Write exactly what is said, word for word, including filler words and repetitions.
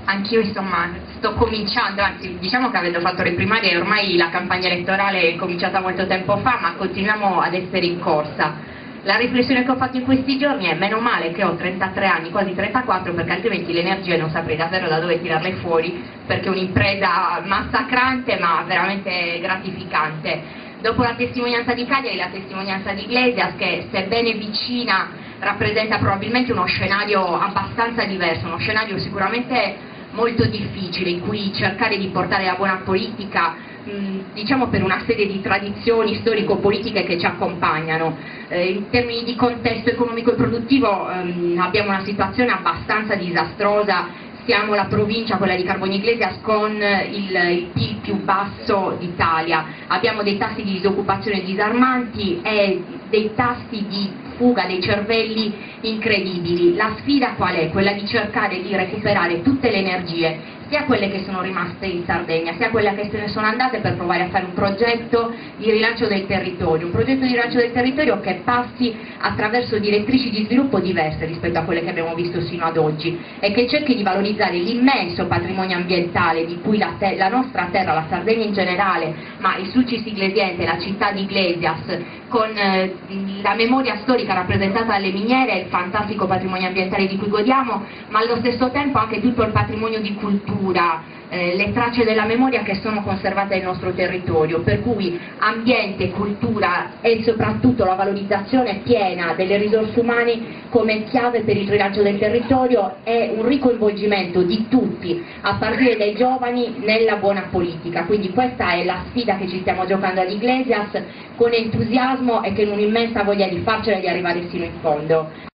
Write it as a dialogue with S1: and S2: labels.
S1: anch'io insomma sto cominciando, anzi diciamo che avendo fatto le primarie ormai la campagna elettorale è cominciata molto tempo fa, ma continuiamo ad essere in corsa. La riflessione che ho fatto in questi giorni è: meno male che ho trentatré anni, quasi trentaquattro, perché altrimenti le energie non saprei davvero da dove tirarle fuori, perché è un'impresa massacrante ma veramente gratificante. Dopo la testimonianza di Cagliari, la testimonianza di Iglesias, che sebbene vicina rappresenta probabilmente uno scenario abbastanza diverso, uno scenario sicuramente molto difficile, in cui cercare di portare la buona politica, mh, diciamo per una serie di tradizioni storico-politiche che ci accompagnano. Eh, in termini di contesto economico e produttivo ehm, abbiamo una situazione abbastanza disastrosa. Siamo la provincia, quella di Carboni Iglesias, con il, il P I L più basso d'Italia, abbiamo dei tassi di disoccupazione disarmanti e dei tassi di fuga dei cervelli incredibili. La sfida qual è? Quella di cercare di recuperare tutte le energie, sia quelle che sono rimaste in Sardegna, sia quelle che se ne sono andate, per provare a fare un progetto di rilancio del territorio, un progetto di rilancio del territorio che passi attraverso direttrici di sviluppo diverse rispetto a quelle che abbiamo visto sino ad oggi, e che cerchi di valorizzare l'immenso patrimonio ambientale di cui la, la nostra terra, la Sardegna in generale, ma il Sulcis Iglesiente, la città di Iglesias, con eh, la memoria storica rappresentata dalle miniere e il fantastico patrimonio ambientale di cui godiamo, ma allo stesso tempo anche tutto il patrimonio di cultura, eh, le tracce della memoria che sono conservate nel nostro territorio, per cui ambiente, cultura e soprattutto la valorizzazione piena delle risorse umane come chiave per il rilancio del territorio e un ricoinvolgimento di tutti, a partire dai giovani, nella buona politica. Quindi questa è la sfida che ci stiamo giocando ad Iglesias, con entusiasmo e con un'immensa voglia di farcela e di arrivare sino in fondo.